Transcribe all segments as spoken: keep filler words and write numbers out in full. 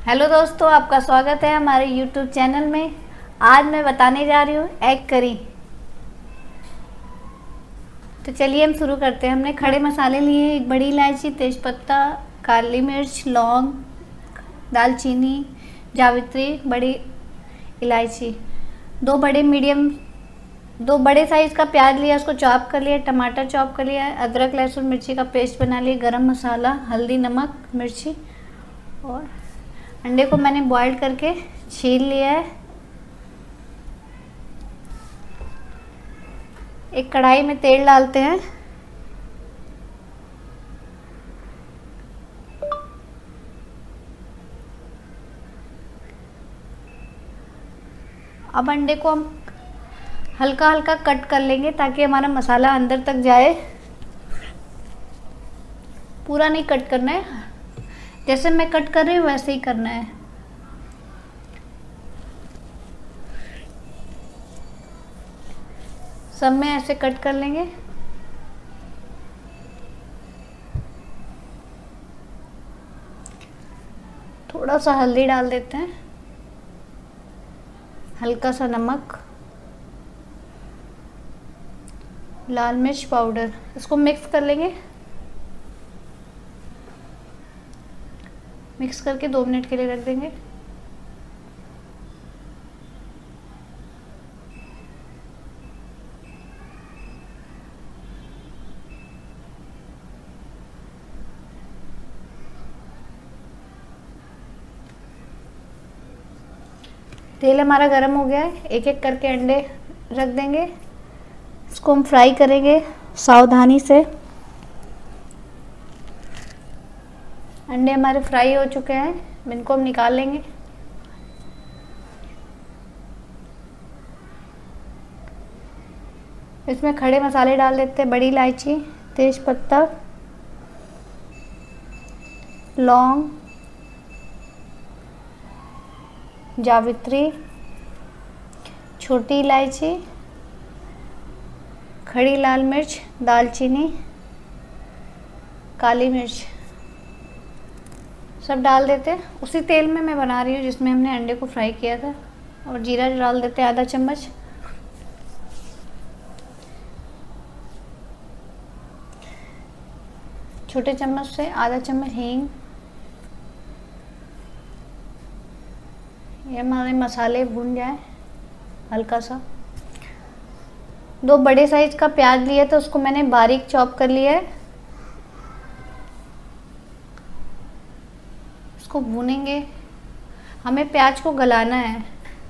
Hello दोस्तों, आपका स्वागत है हमारे यूट्यूब चैनल में। आज मैं बताने जा रही हूँ एग करी। तो चलिए हम शुरू करते हैं। हमने खड़े मसाले लिए, एक बड़ी इलायची, तेज़पत्ता, काली मिर्च, लौंग, दालचीनी, जावित्री, बड़ी इलायची, दो बड़े मीडियम दो बड़े साइज़ का प्याज लिया, उसको चॉप कर लिया, टमाटर चॉप कर लिया, अदरक लहसुन मिर्ची का पेस्ट बना लिया, गरम मसाला, हल्दी, नमक, मिर्ची, और अंडे को मैंने बॉईल करके छील लिया है। एक कढ़ाई में तेल डालते हैं। अब अंडे को हम हल्का हल्का कट कर लेंगे ताकि हमारा मसाला अंदर तक जाए। पूरा नहीं कट करना है, जैसे मैं कट कर रही हूँ वैसे ही करना है। सब में ऐसे कट कर लेंगे। थोड़ा सा हल्दी डाल देते हैं, हल्का सा नमक, लाल मिर्च पाउडर, इसको मिक्स कर लेंगे। मिक्स करके दो मिनट के लिए रख देंगे। तेल हमारा गर्म हो गया है, एक एक करके अंडे रख देंगे। इसको हम फ्राई करेंगे सावधानी से। अंडे हमारे फ्राई हो चुके हैं, इनको हम निकाल लेंगे। इसमें खड़े मसाले डाल देते हैं, बड़ी इलायची, तेज पत्ता, लौंग, जावित्री, छोटी इलायची, खड़ी लाल मिर्च, दालचीनी, काली मिर्च, सब डाल देते हैं। उसी तेल में मैं बना रही हूँ जिसमें हमने अंडे को फ्राई किया था। और जीरा डाल देते हैं आधा चम्मच। छोटे चम्मच से आधा चम्मच हींग। ये हमारे मसाले भून जाए हल्का सा। दो बड़े साइज का प्याज लिया था, उसको मैंने बारीक चॉप कर लिया है। इसको भूनेंगे, हमें प्याज को गलाना है।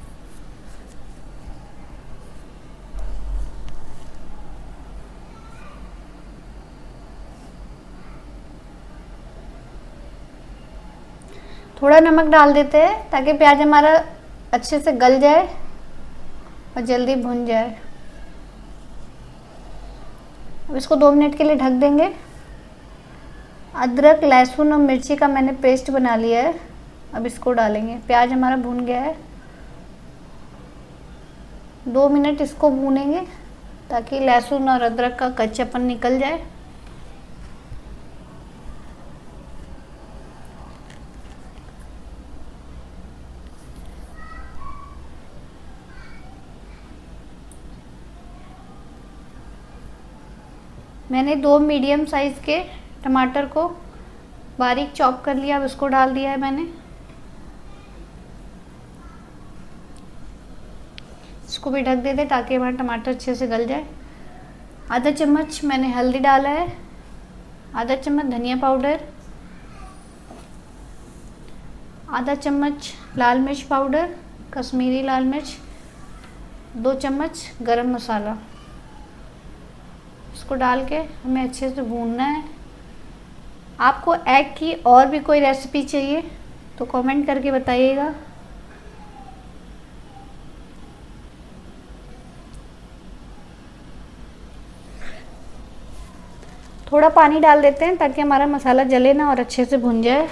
थोड़ा नमक डाल देते हैं ताकि प्याज हमारा अच्छे से गल जाए और जल्दी भुन जाए। अब इसको दो मिनट के लिए ढक देंगे। अदरक लहसुन और मिर्ची का मैंने पेस्ट बना लिया है, अब इसको डालेंगे। प्याज हमारा भुन गया है, दो मिनट इसको भूनेंगे ताकि लहसुन और अदरक का कच्चापन निकल जाए। मैंने दो मीडियम साइज़ के टमाटर को बारीक चॉप कर लिया, अब इसको डाल दिया है मैंने। इसको भी ढक दे दे ताकि हमारा टमाटर अच्छे से गल जाए। आधा चम्मच मैंने हल्दी डाला है, आधा चम्मच धनिया पाउडर, आधा चम्मच लाल मिर्च पाउडर, कश्मीरी लाल मिर्च, दो चम्मच गरम मसाला। इसको डाल के हमें अच्छे से भूनना है। आपको एग की और भी कोई रेसिपी चाहिए तो कमेंट करके बताइएगा। थोड़ा पानी डाल देते हैं ताकि हमारा मसाला जले ना और अच्छे से भुन जाए।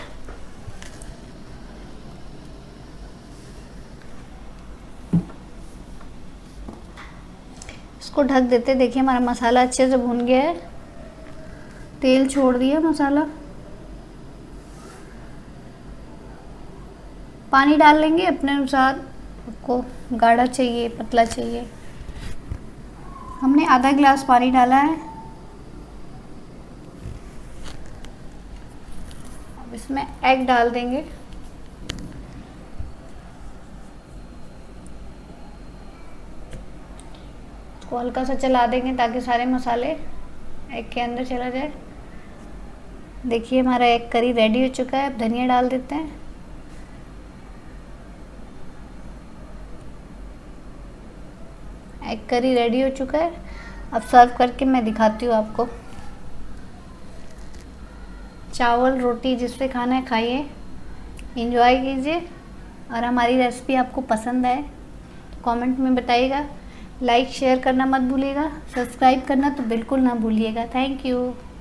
इसको ढक देते हैं। देखिए हमारा मसाला अच्छे से भुन गया है, तेल छोड़ दिया मसाला। पानी डाल लेंगे अपने अनुसार, आपको गाढ़ा चाहिए पतला चाहिए। हमने आधा गिलास पानी डाला है। अब इसमें एग डाल देंगे। इसको हल्का सा चला देंगे ताकि सारे मसाले एग के अंदर चला जाए। देखिए हमारा एग करी रेडी हो चुका है। अब धनिया डाल देते हैं। एग करी रेडी हो चुका है। अब सर्व करके मैं दिखाती हूँ आपको। चावल रोटी जिससे खाना है खाइए, एंजॉय कीजिए। और हमारी रेसिपी आपको पसंद आए तो कमेंट में बताइएगा। लाइक शेयर करना मत भूलिएगा, सब्सक्राइब करना तो बिल्कुल ना भूलिएगा। Thank you.